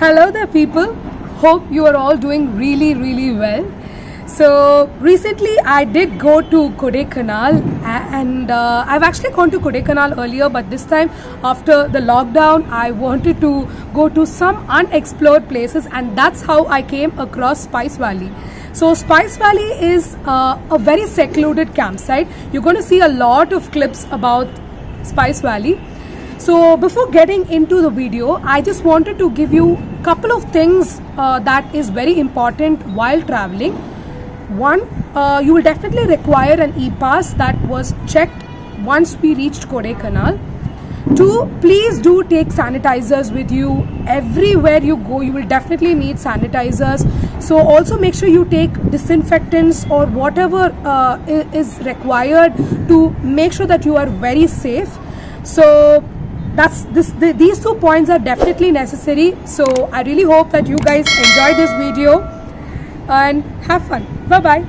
Hello there people, hope you are all doing really well. So recently I did go to Kodaikanal and I've actually gone to Kodaikanal earlier, but this time after the lockdown I wanted to go to some unexplored places, and that's how I came across Spice Valley. So Spice Valley is a very secluded campsite. You're going to see a lot of clips about Spice Valley. So before getting into the video, I just wanted to give you a couple of things that is very important while traveling. One, you will definitely require an e-pass that was checked once we reached Kodaikanal. Two, please do take sanitizers with you. Everywhere you go, you will definitely need sanitizers. So also make sure you take disinfectants or whatever is required to make sure that you are very safe. So these 2 points are definitely necessary. So I really hope that you guys enjoy this video and have fun. Bye bye.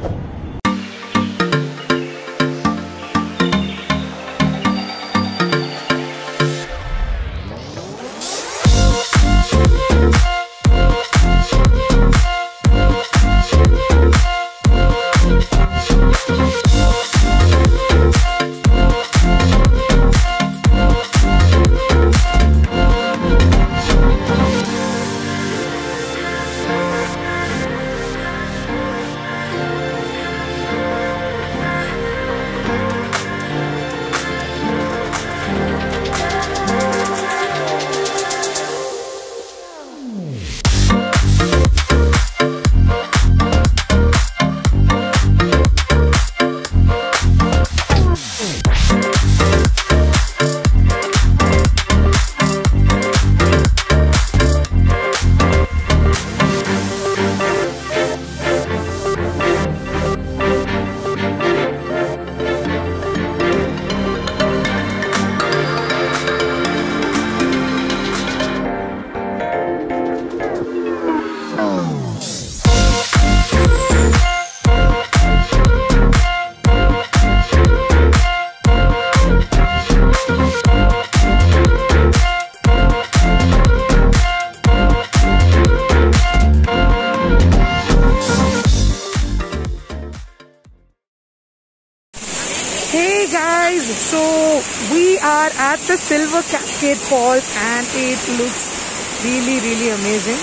Hey guys, so we are at the Silver Cascade Falls and it looks really amazing.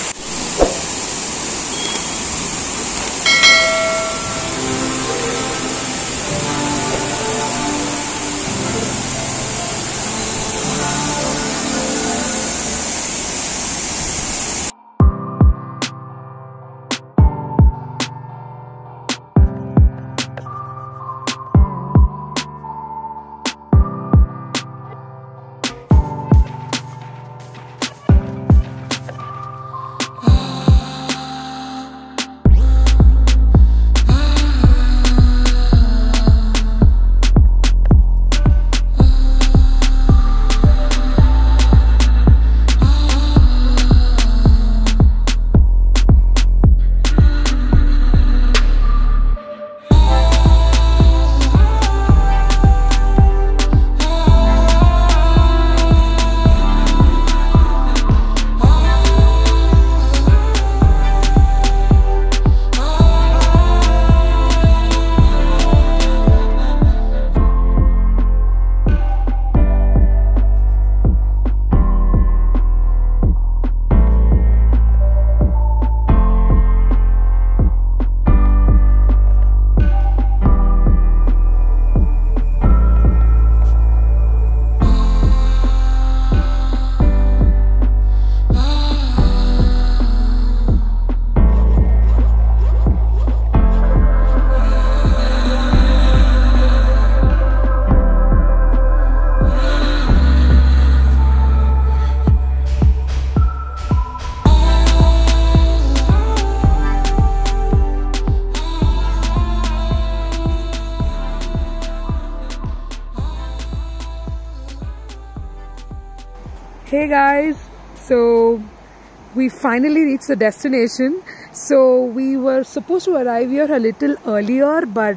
Hey guys, so we finally reached the destination. So we were supposed to arrive here a little earlier, but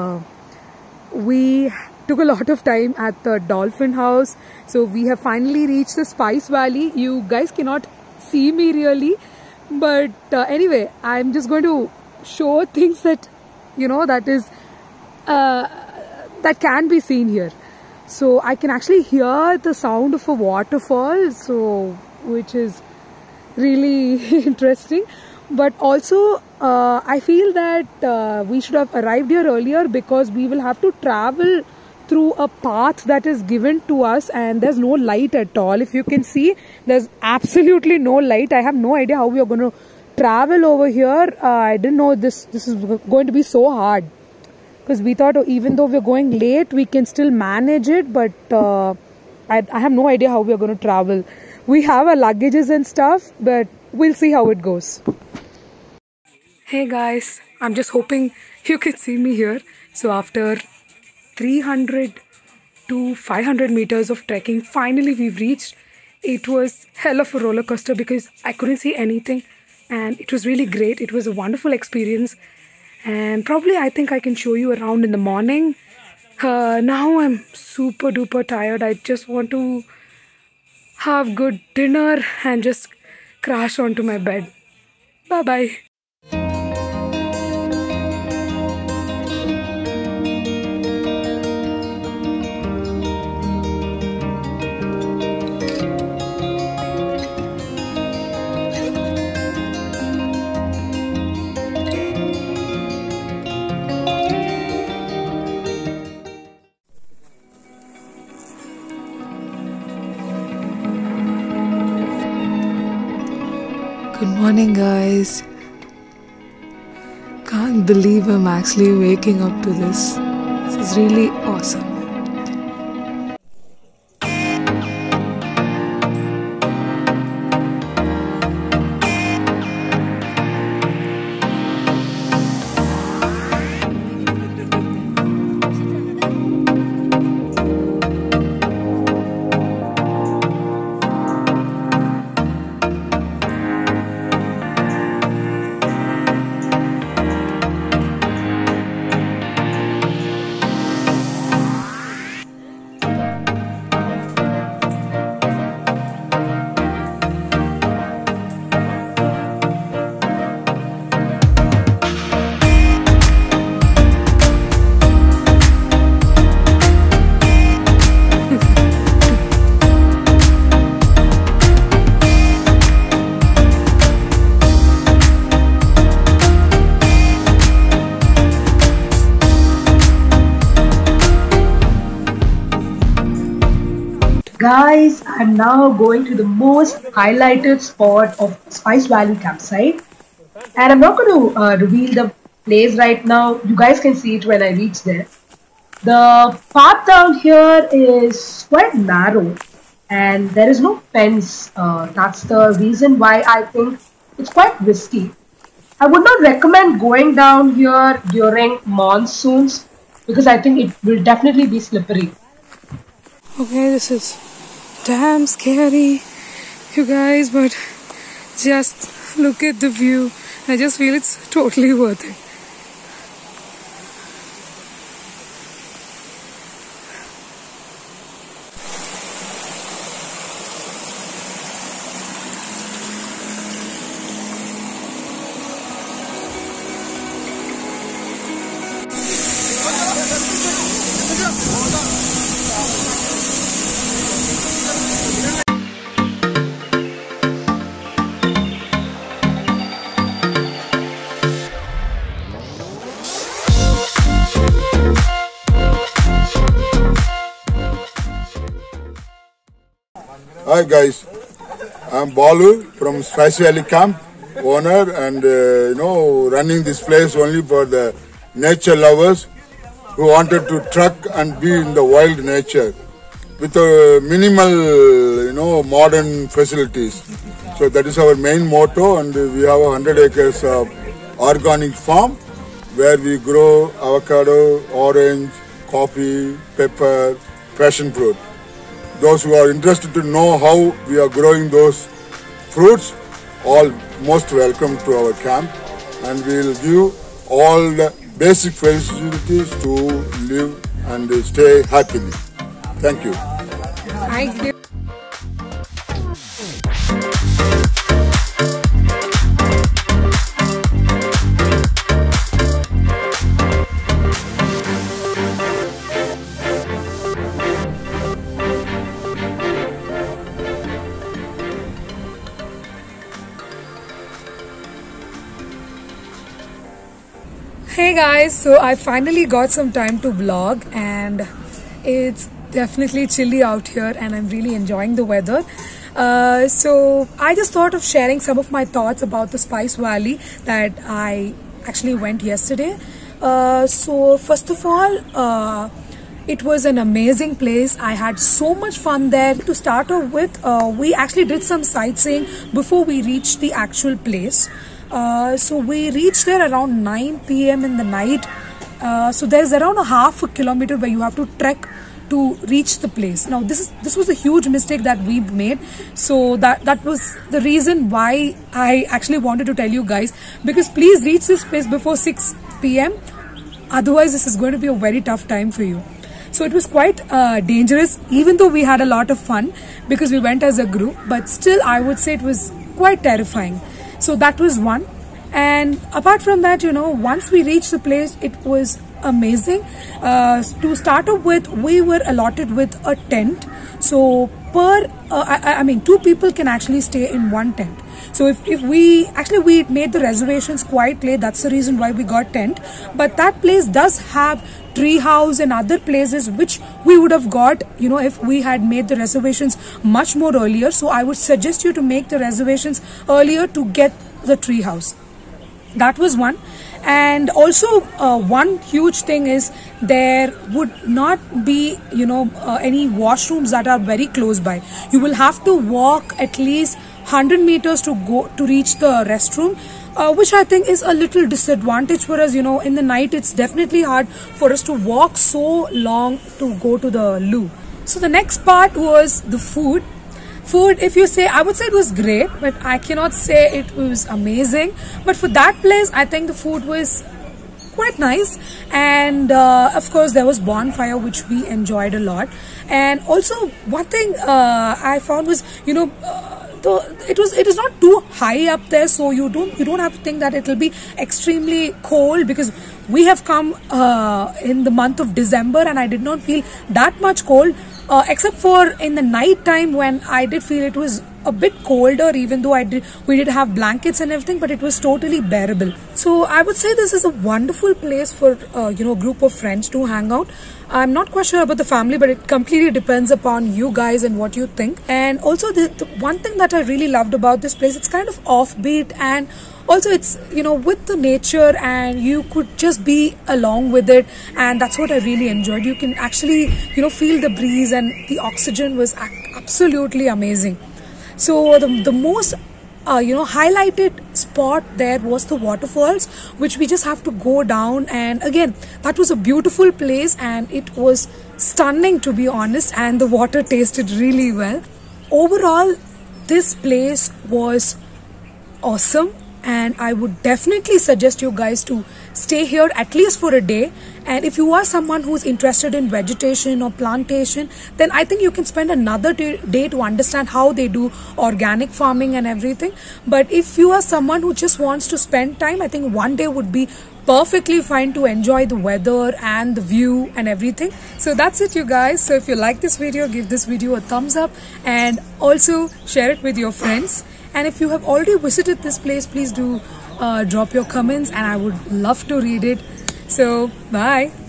we took a lot of time at the Dolphin House. So we have finally reached the Spice Valley. You guys cannot see me really. But anyway, I'm just going to show things that, you know, that can be seen here. So I can actually hear the sound of a waterfall, so which is really interesting. But also I feel that we should have arrived here earlier, because we will have to travel through a path that is given to us, and there's no light at all. If you can see, there's absolutely no light. I have no idea how we are going to travel over here. I didn't know this is going to be so hard, because we thought even though we're going late, we can still manage it. But I have no idea how we're going to travel. We have our luggages and stuff, but we'll see how it goes. Hey guys, I'm just hoping you can see me here. So after 300 to 500 meters of trekking, finally we've reached. It was hell of a roller coaster because I couldn't see anything, and it was really great. It was a wonderful experience, and probably I think I can show you around in the morning. Now I'm super duper tired. I just want to have good dinner and just crash onto my bed. Bye bye. Good morning, guys. Can't believe I'm actually waking up to this. This is really awesome. Guys, I'm now going to the most highlighted spot of Spice Valley campsite, and I'm not going to reveal the place right now. You guys can see it when I reach there. The path down here is quite narrow, and there is no fence. That's the reason why I think it's quite risky. I would not recommend going down here during monsoons, because I think it will definitely be slippery. Okay, this is damn scary, you guys, but just look at the view. I just feel it's totally worth it. Hi guys, I'm Balu from Spice Valley Camp, owner, and running this place only for the nature lovers who wanted to trek and be in the wild nature with a minimal modern facilities. So that is our main motto, and we have 100 acres of organic farm where we grow avocado, orange, coffee, pepper, passion fruit. Those who are interested to know how we are growing those fruits, all most welcome to our camp, and we will give all the basic facilities to live and stay happily. Thank you. Thank you. Hey guys, so I finally got some time to vlog and it's definitely chilly out here and I'm really enjoying the weather. So I just thought of sharing some of my thoughts about the Spice Valley that I actually went yesterday. So first of all, it was an amazing place. I had so much fun there. To start off with, we actually did some sightseeing before we reached the actual place. So we reached there around 9 p.m. in the night. So there's around a half a kilometer where you have to trek to reach the place. Now this was a huge mistake that we made. So that was the reason why I actually wanted to tell you guys, because please reach this place before 6 p.m. Otherwise this is going to be a very tough time for you. So it was quite dangerous, even though we had a lot of fun because we went as a group, but still I would say it was quite terrifying. So that was one. And apart from that, you know, once we reached the place, it was amazing. To start off with, we were allotted with a tent. So I mean 2 people can actually stay in one tent. So if we made the reservations quite late, that's the reason why we got tent. But that place does have tree house and other places which we would have got, you know, if we had made the reservations much more earlier. So I would suggest you to make the reservations earlier to get the tree house. That was one. And also one huge thing is there would not be, you know, any washrooms that are very close by. You will have to walk at least 100 meters to reach the restroom, which I think is a little disadvantage for us. You know, in the night it's definitely hard for us to walk so long to go to the loo. So the next part was the food. Food, if you say, I would say it was great, but I cannot say it was amazing. But for that place, I think the food was quite nice. And of course, there was bonfire, which we enjoyed a lot. And also, one thing I found was, you know, it is not too high up there, so you don't have to think that it will be extremely cold, because we have come in the month of December and I did not feel that much cold, except for in the night time when I did feel it was a bit colder, even though we did have blankets and everything, but it was totally bearable. So I would say this is a wonderful place for you know, a group of friends to hang out. I'm not quite sure about the family, but it completely depends upon you guys and what you think. And also the one thing that I really loved about this place, it's kind of offbeat, and also it's, you know, with the nature, and you could just be along with it, and that's what I really enjoyed. You can actually, you know, feel the breeze, and the oxygen was absolutely amazing. So the most you know, highlighted spot there was the waterfalls, which we just have to go down. And again, that was a beautiful place and it was stunning, to be honest, and the water tasted really well. Overall, this place was awesome, and I would definitely suggest you guys to stay here at least for a day. And if you are someone who's interested in vegetation or plantation, then I think you can spend another day to understand how they do organic farming and everything. But if you are someone who just wants to spend time, I think one day would be perfectly fine to enjoy the weather and the view and everything. So that's it, you guys. So if you like this video, give this video a thumbs up and also share it with your friends. And if you have already visited this place, please do drop your comments and I would love to read it. So bye.